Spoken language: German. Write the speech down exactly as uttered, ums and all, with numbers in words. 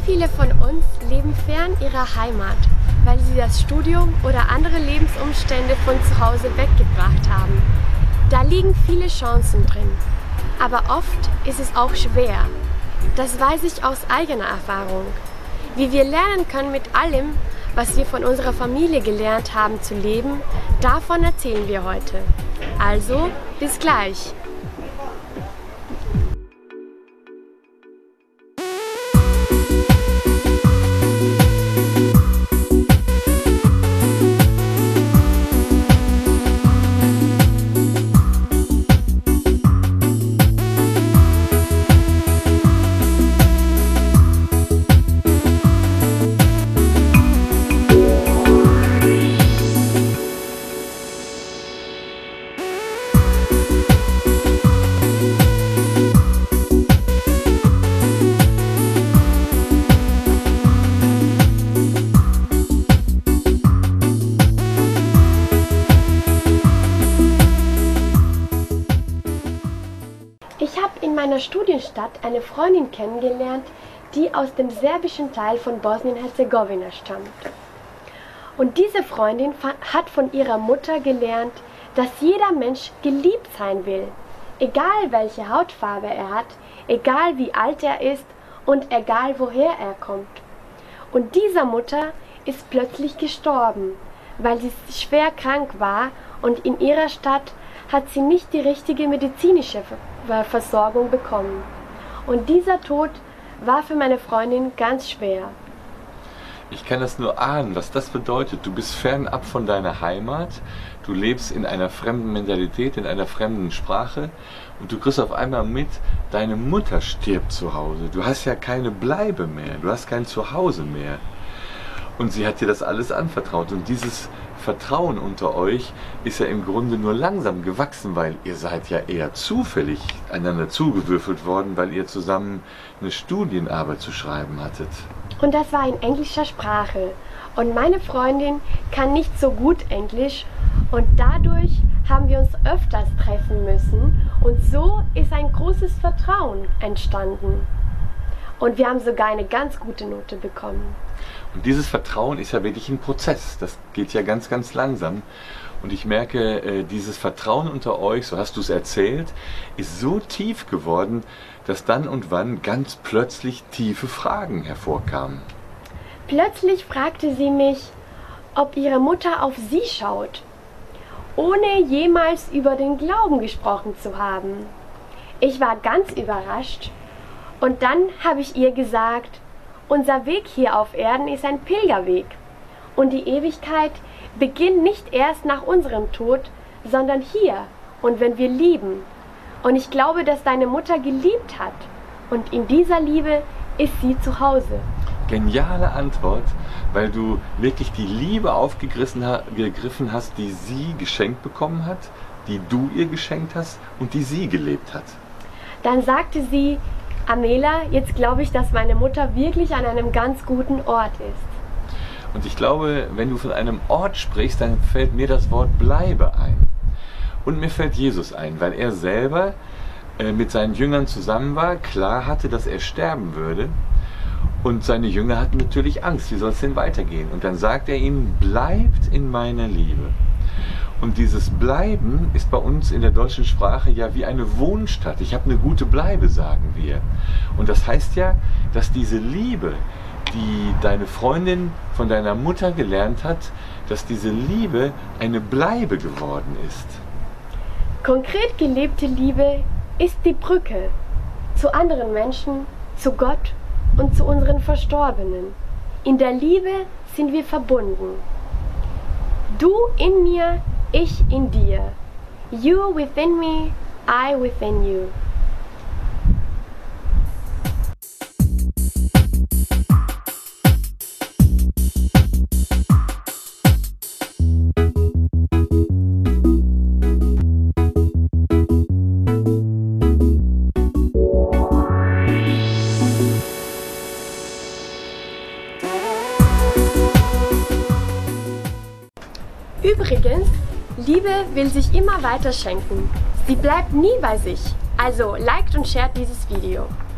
viele von uns leben fern ihrer Heimat, weil sie das Studium oder andere Lebensumstände von zu Hause weggebracht haben. Da liegen viele Chancen drin, aber oft ist es auch schwer. Das weiß ich aus eigener Erfahrung. Wie wir lernen können, mit allem, was wir von unserer Familie gelernt haben zu leben, davon erzählen wir heute. Also, bis gleich! Ich habe in meiner Studienstadt eine Freundin kennengelernt, die aus dem serbischen Teil von Bosnien-Herzegowina stammt. Und diese Freundin hat von ihrer Mutter gelernt, dass jeder Mensch geliebt sein will, egal welche Hautfarbe er hat, egal wie alt er ist und egal woher er kommt. Und diese Mutter ist plötzlich gestorben, weil sie schwer krank war und in ihrer Stadt hat sie nicht die richtige medizinische Versorgung bekommen. Und dieser Tod war für meine Freundin ganz schwer. Ich kann das nur ahnen, was das bedeutet. Du bist fernab von deiner Heimat, du lebst in einer fremden Mentalität, in einer fremden Sprache und du kriegst auf einmal mit, deine Mutter stirbt zu Hause. Du hast ja keine Bleibe mehr, du hast kein Zuhause mehr. Und sie hat dir das alles anvertraut. Und dieses Vertrauen unter euch ist ja im Grunde nur langsam gewachsen, weil ihr seid ja eher zufällig einander zugewürfelt worden, weil ihr zusammen eine Studienarbeit zu schreiben hattet. Und das war in englischer Sprache. Und meine Freundin kann nicht so gut Englisch und dadurch haben wir uns öfters treffen müssen und so ist ein großes Vertrauen entstanden. Und wir haben sogar eine ganz gute Note bekommen. Und dieses Vertrauen ist ja wirklich ein Prozess. Das geht ja ganz, ganz langsam. Und ich merke, dieses Vertrauen unter euch, so hast du es erzählt, ist so tief geworden, dass dann und wann ganz plötzlich tiefe Fragen hervorkamen. Plötzlich fragte sie mich, ob ihre Mutter auf sie schaut, ohne jemals über den Glauben gesprochen zu haben. Ich war ganz überrascht. Und dann habe ich ihr gesagt, unser Weg hier auf Erden ist ein Pilgerweg und die Ewigkeit beginnt nicht erst nach unserem Tod, sondern hier und wenn wir lieben. Und ich glaube, dass deine Mutter geliebt hat und in dieser Liebe ist sie zu Hause. Geniale Antwort, weil du wirklich die Liebe aufgegriffen hast, die sie geschenkt bekommen hat, die du ihr geschenkt hast und die sie gelebt hat. Dann sagte sie, Amela, jetzt glaube ich, dass meine Mutter wirklich an einem ganz guten Ort ist. Und ich glaube, wenn du von einem Ort sprichst, dann fällt mir das Wort Bleibe ein. Und mir fällt Jesus ein, weil er selber äh, mit seinen Jüngern zusammen war, klar hatte, dass er sterben würde. Und seine Jünger hatten natürlich Angst, wie soll es denn weitergehen? Und dann sagt er ihnen, bleibt in meiner Liebe. Und dieses Bleiben ist bei uns in der deutschen Sprache ja wie eine Wohnstatt. Ich habe eine gute Bleibe, sagen wir. Und das heißt ja, dass diese Liebe, die deine Freundin von deiner Mutter gelernt hat, dass diese Liebe eine Bleibe geworden ist. Konkret gelebte Liebe ist die Brücke zu anderen Menschen, zu Gott und zu unseren Verstorbenen. In der Liebe sind wir verbunden. Du in mir, ich in dir. You within me, I within you. Übrigens, Liebe will sich immer weiter schenken. Sie bleibt nie bei sich. Also liked und shared dieses Video.